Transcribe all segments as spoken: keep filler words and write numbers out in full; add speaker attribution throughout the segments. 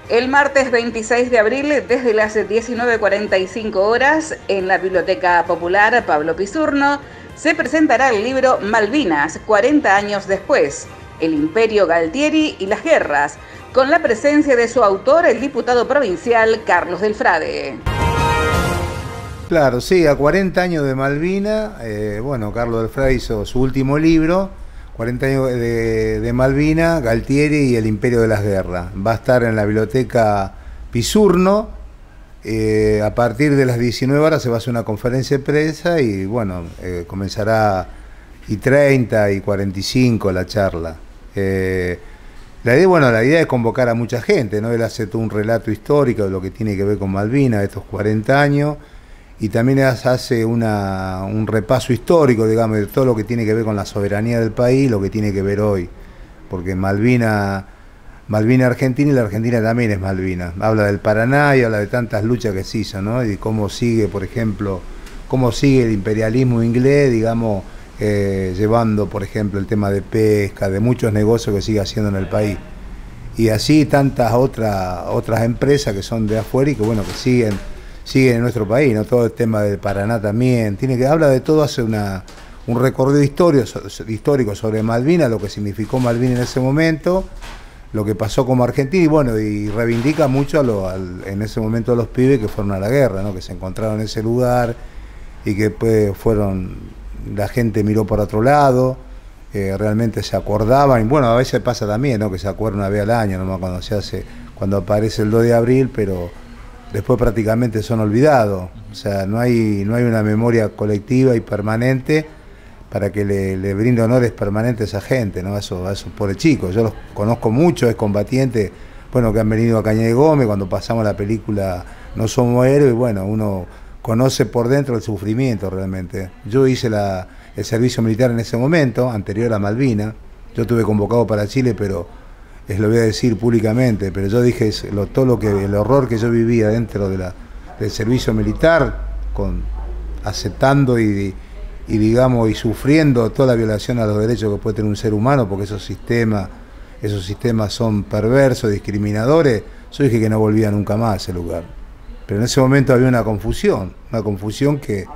Speaker 1: El martes veintiséis de abril, desde las diecinueve cuarenta y cinco horas, en la Biblioteca Popular Pablo Pisurno, se presentará el libro Malvinas, cuarenta años después, el Imperio Galtieri y las guerras, con la presencia de su autor, el diputado provincial Carlos del Frade.
Speaker 2: Claro, sí, a cuarenta años de Malvinas, eh, bueno, Carlos del Frade hizo su último libro, cuarenta años de, de Malvinas, Galtieri y el Imperio de las Guerras. Va a estar en la Biblioteca Pisurno, eh, a partir de las diecinueve horas se va a hacer una conferencia de prensa y bueno, eh, comenzará y treinta y cuarenta y cinco la charla. Eh, la idea, bueno, la idea es convocar a mucha gente, ¿no? Él hace todo un relato histórico de lo que tiene que ver con Malvinas, estos cuarenta años, y también hace una, un repaso histórico, digamos, de todo lo que tiene que ver con la soberanía del país, lo que tiene que ver hoy, porque Malvina, Malvina Argentina y la Argentina también es Malvina. Habla del Paraná y habla de tantas luchas que se hizo, ¿no? Y cómo sigue, por ejemplo, cómo sigue el imperialismo inglés, digamos, eh, llevando, por ejemplo, el tema de pesca, de muchos negocios que sigue haciendo en el país. Y así tantas otras otras empresas que son de afuera y que, bueno, que siguen sigue en nuestro país, ¿no? Todo el tema del Paraná también, tiene que habla de todo, hace una, un recorrido histórico, histórico sobre Malvinas, lo que significó Malvinas en ese momento, lo que pasó como Argentina, y bueno, y reivindica mucho a lo, al, en ese momento a los pibes que fueron a la guerra, ¿no? Que se encontraron en ese lugar y que después fueron, la gente miró por otro lado, eh, realmente se acordaban, y bueno, a veces pasa también, ¿no? Que se acuerda una vez al año, ¿no? Cuando se hace, cuando aparece el dos de abril, pero después prácticamente son olvidados, o sea, no hay, no hay una memoria colectiva y permanente para que le, le brinde honores permanentes a esa gente, ¿no? A esos, a esos pobres chicos. Yo los conozco mucho, es combatiente, bueno, que han venido a Caña de Gómez cuando pasamos la película No Somos Héroes, bueno, uno conoce por dentro el sufrimiento realmente. Yo hice la, el servicio militar en ese momento, anterior a Malvinas, yo estuve convocado para Chile, pero es lo voy a decir públicamente, pero yo dije lo, todo lo que el horror que yo vivía dentro de la, del servicio militar, con aceptando y, y digamos y sufriendo toda la violación a los derechos que puede tener un ser humano, porque esos sistemas, esos sistemas son perversos, discriminadores. Yo dije que no volvía nunca más a ese lugar. Pero en ese momento había una confusión, una confusión que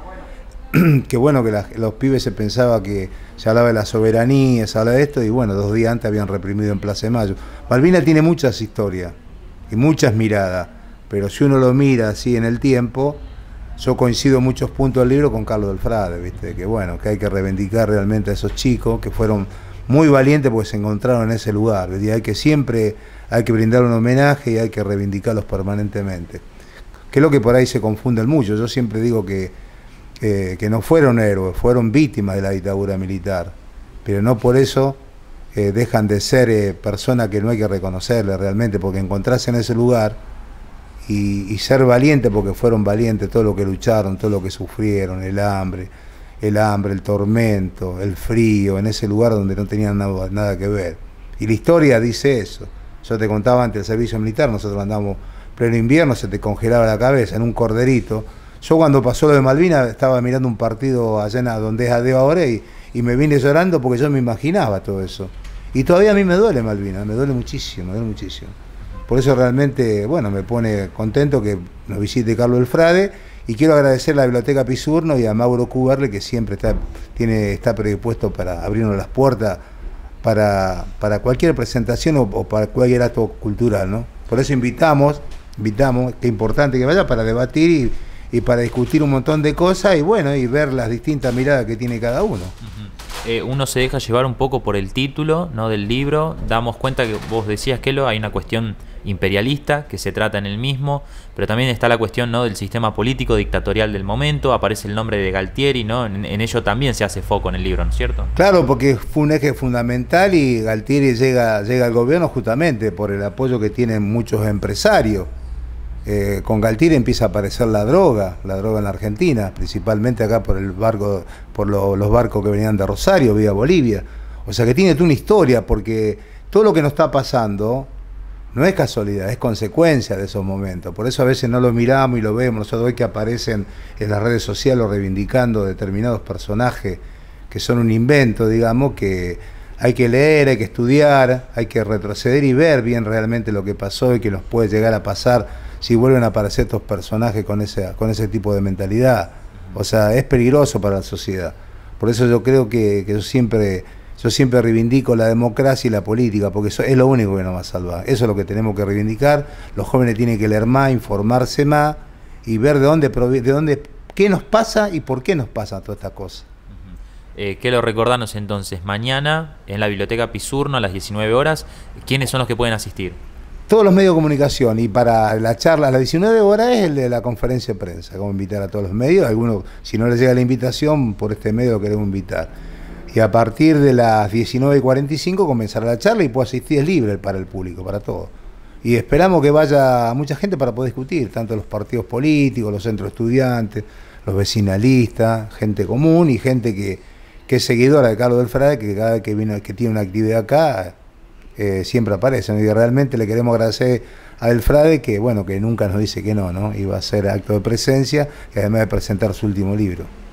Speaker 2: que bueno, que la, los pibes se pensaba que se hablaba de la soberanía, se hablaba de esto, y bueno, dos días antes habían reprimido en Plaza de Mayo. Malvinas tiene muchas historias y muchas miradas, pero si uno lo mira así en el tiempo, yo coincido en muchos puntos del libro con Carlos del Frade, ¿viste? Que bueno, que hay que reivindicar realmente a esos chicos que fueron muy valientes porque se encontraron en ese lugar, y hay que siempre, hay que brindar un homenaje y hay que reivindicarlos permanentemente. Que es lo que por ahí se confunde mucho. Yo siempre digo que Eh, que no fueron héroes, fueron víctimas de la dictadura militar, pero no por eso eh, dejan de ser eh, personas que no hay que reconocerles realmente, porque encontrarse en ese lugar y, y ser valientes, porque fueron valientes todo lo que lucharon, todo lo que sufrieron, el hambre, el hambre, el tormento, el frío, en ese lugar donde no tenían nada, nada que ver. Y la historia dice eso. Yo te contaba antes del servicio militar, nosotros andamos pleno invierno, se te congelaba la cabeza en un corderito. Yo cuando pasó lo de Malvinas estaba mirando un partido allá en donde es Adeo ahora y, y me vine llorando porque yo me imaginaba todo eso. Y todavía a mí me duele Malvinas, me duele muchísimo, me duele muchísimo. Por eso realmente, bueno, me pone contento que nos visite Carlos del Frade, y quiero agradecer a la Biblioteca Pisurno y a Mauro Cuberle, que siempre está, tiene, está predispuesto para abrirnos las puertas para, para cualquier presentación o, o para cualquier acto cultural, ¿no? Por eso invitamos, invitamos, que es importante que vaya para debatir y y para discutir un montón de cosas y bueno, y ver las distintas miradas que tiene cada uno.
Speaker 3: Uh-huh. eh, uno se deja llevar un poco por el título, ¿no?, del libro. Damos cuenta que vos decías, Kelo, hay una cuestión imperialista que se trata en el mismo, pero también está la cuestión, ¿no?, del sistema político dictatorial del momento. Aparece el nombre de Galtieri, ¿no? En, en ello también se hace foco en el libro, ¿no es cierto?
Speaker 2: Claro, porque fue un eje fundamental y Galtieri llega, llega al gobierno justamente por el apoyo que tienen muchos empresarios. Eh, con Galtieri empieza a aparecer la droga, la droga en la Argentina, principalmente acá por el barco, por lo, los barcos que venían de Rosario, vía Bolivia. O sea que tiene toda una historia, porque todo lo que nos está pasando no es casualidad, es consecuencia de esos momentos. Por eso a veces no lo miramos y lo vemos. Nosotros hoy que aparecen en las redes sociales reivindicando determinados personajes que son un invento, digamos, que hay que leer, hay que estudiar, hay que retroceder y ver bien realmente lo que pasó y que nos puede llegar a pasar si vuelven a aparecer estos personajes con ese, con ese tipo de mentalidad. O sea, es peligroso para la sociedad. Por eso yo creo que, que yo siempre yo siempre reivindico la democracia y la política, porque eso es lo único que nos va a salvar. Eso es lo que tenemos que reivindicar. Los jóvenes tienen que leer más, informarse más y ver de dónde, de dónde qué nos pasa y por qué nos pasa toda esta cosa.
Speaker 3: Eh, ¿Qué lo recordanos entonces? Mañana en la Biblioteca Pisurno a las diecinueve horas, ¿quiénes son los que pueden asistir?
Speaker 2: Todos los medios de comunicación, y para la charla a las diecinueve horas es el de la conferencia de prensa, como invitar a todos los medios. Algunos, si no les llega la invitación, por este medio lo queremos invitar. Y a partir de las diecinueve y cuarenta y cinco comenzará la charla y puede asistir, es libre para el público, para todos. Y esperamos que vaya mucha gente para poder discutir, tanto los partidos políticos, los centros de estudiantes, los vecinalistas, gente común y gente que que es seguidora de Carlos del Frade, que cada vez que viene, que tiene una actividad acá, eh, siempre aparece, ¿no? Y realmente le queremos agradecer a Del Frade que, bueno, que nunca nos dice que no, ¿no? Y va a ser acto de presencia, y además de presentar su último libro.